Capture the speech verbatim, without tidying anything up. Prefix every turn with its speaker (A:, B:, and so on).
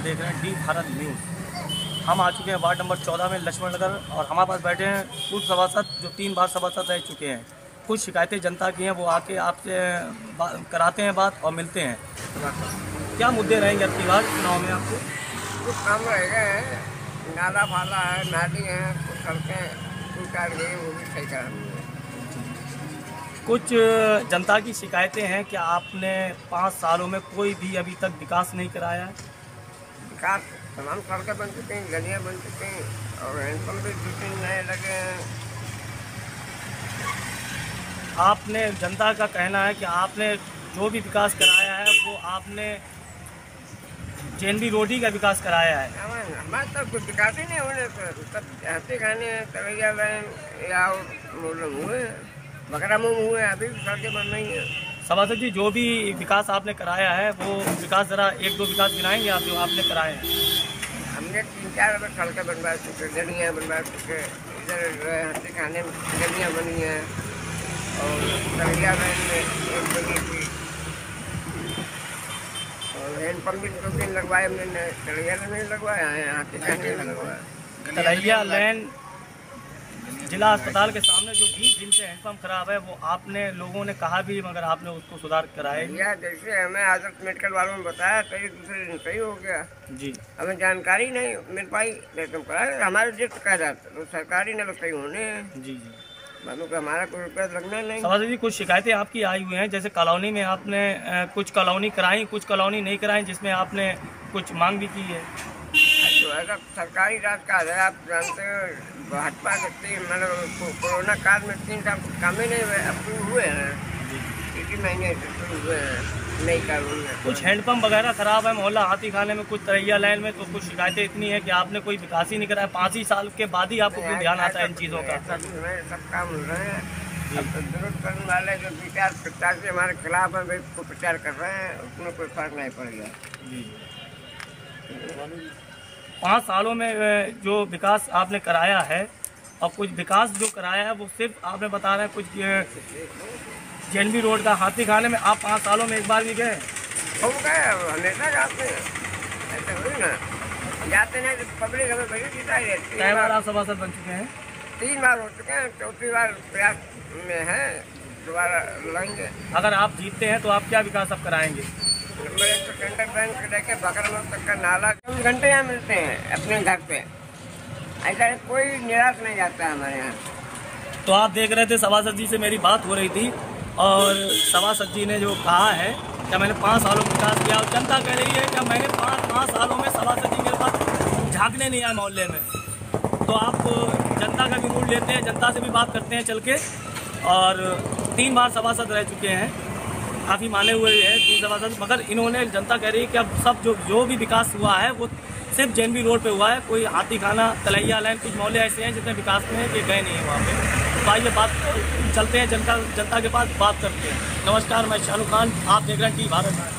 A: देख रहे हैं डी भारत न्यूज़। हम आ चुके हैं वार्ड नंबर चौदह में लक्ष्मण नगर, और हमारे पास बैठे हैं पूर्व सभासद जो तीन बार सभासद रह चुके हैं। कुछ शिकायतें जनता की हैं, वो आके आपसे कराते हैं बात और मिलते हैं। क्या मुद्दे रहेंगे अब की बार चुनाव में आपको?
B: कुछ काम रहेगा है, नाला फाला है, नाली है, कुछ सड़कें कुछ काट गई, वो भी सही करानी है।
A: कुछ जनता की शिकायतें हैं कि आपने पाँच सालों में कोई भी अभी तक विकास नहीं कराया है।
B: विकास तमाम सड़कें बन चुकी हैं, गलियाँ बन चुकी हैं और हैंडपम्प भी दो तीन नए लगे हैं।
A: आपने, जनता का कहना है कि आपने जो भी विकास कराया है वो आपने जेएनबी रोडी का विकास कराया है।
B: हमारे तो कुछ विकास ही नहीं होने पर सब हाथी खाने तरैया या हुए बकरा मुँह हुए, अभी भी सड़कें बन रही हैं।
A: सभासद जी, जो भी विकास आपने कराया है वो विकास ज़रा एक दो विकास गिनाएंगे आप जो आपने कराए हैं?
B: हमने तीन चार बार सड़कें बनवा चुके, गलियाँ बनवा चुके, इधर हाथी खाने में गलियाँ बनी हैं और तरैया लाइन में एक बनी थी और हैंडपम्प भी दो तीन लगवाए हमने, तरैया लाइन में लगवाया है, हाथी खाने में लगवाया।
A: तरैया लाइन जिला अस्पताल के सामने जो बीस दिन से हैंडपम्प खराब है, वो आपने लोगों ने कहा भी, मगर आपने उसको सुधार कराया
B: भैया। जैसे हमें आदर्श मेडिकल वालों ने बताया तो ये दूसरे दिन सही हो गया
A: जी।
B: हमें जानकारी नहीं मिल पाई, लेकिन कराया हमारे जिस कह जाता तो सरकारी ने सही होने हैं
A: जी जी
B: मानो कि हमारा कोई रुपया लगना नहीं।
A: सभासद जी, कुछ शिकायतें आपकी आई हुई हैं, जैसे कॉलोनी में आपने कुछ कॉलोनी कराई, कुछ कॉलोनी नहीं कराई, जिसमें आपने कुछ मांग भी की है।
B: तो ऐसा सरकारी राज का है, आप जानते हो भाजपा के मतलब कोरोना काल में तीन साल कुछ काम ही नहीं हुए, अप्रूव हुए हैं इसी महीने अप्रूव हुए हैं नई कानून में।
A: कुछ हैंडपम्प वगैरह खराब है मोहल्ला हाथी खाने में, कुछ तरैया लाइन में, तो कुछ शिकायतें इतनी है कि आपने कोई विकास ही नहीं कराया। पाँच ही साल के बाद ही आपको कोई ध्यान आता है इन चीज़ों का।
B: सब काम हो रहे हैं, अब तो जरूरत करने वाले जो विचार प्रचार के हमारे खिलाफ है वे को प्रचार कर रहे हैं, उसमें कोई फर्क नहीं पड़ गया।
A: पाँच सालों में जो विकास आपने कराया है, और कुछ विकास जो कराया है वो सिर्फ आपने बता रहे हैं कुछ जेएनबी रोड का हाथी खाने में आप पाँच सालों में एक बार भी गए?
B: हो गए, हमेशा जाते हैं, ऐसे हुई ना जाते नहीं तो पब्लिक हमें बड़ी जीता है।
A: कई बार आप सभासद बन चुके हैं?
B: तीन बार हो चुके हैं, चौथी बार प्रयास में है, दोबारा लड़ेंगे।
A: अगर आप जीतते हैं तो आप क्या विकास अब कराएंगे?
B: मेरे तो सेंट्रल बैंक से लेकर बकरा तक का नाला चौबीस घंटे यहाँ मिलते हैं अपने घर पे, ऐसा कोई निराश नहीं जाता है हमारे यहाँ।
A: तो आप देख रहे थे सभासद जी से मेरी बात हो रही थी, और सभासद जी ने जो कहा है कि मैंने पाँच सालों में विकास किया, और जनता कह रही है कि मैंने पाँच पाँच सालों में सभासद जी मेरे पास झाँकने नहीं आए मोहल्ले में। तो आप जनता का भी मूड लेते हैं, जनता से भी बात करते हैं चल के, और तीन बार सभासद रह चुके हैं, काफ़ी माने हुए हैं तीन सभासद, मगर इन्होंने, जनता कह रही है कि अब सब जो जो भी विकास हुआ है वो सिर्फ जेएनबी रोड पे हुआ है। कोई हाथी खाना, तलैया लाइन, कुछ मोहल्ले ऐसे हैं जितने विकास में है कि गए नहीं है वहाँ पे। तो आइए बात चलते हैं जनता जनता के पास बात करते हैं। नमस्कार, मैं शाहरुख खान, आप देख रहे हैं टी भारत।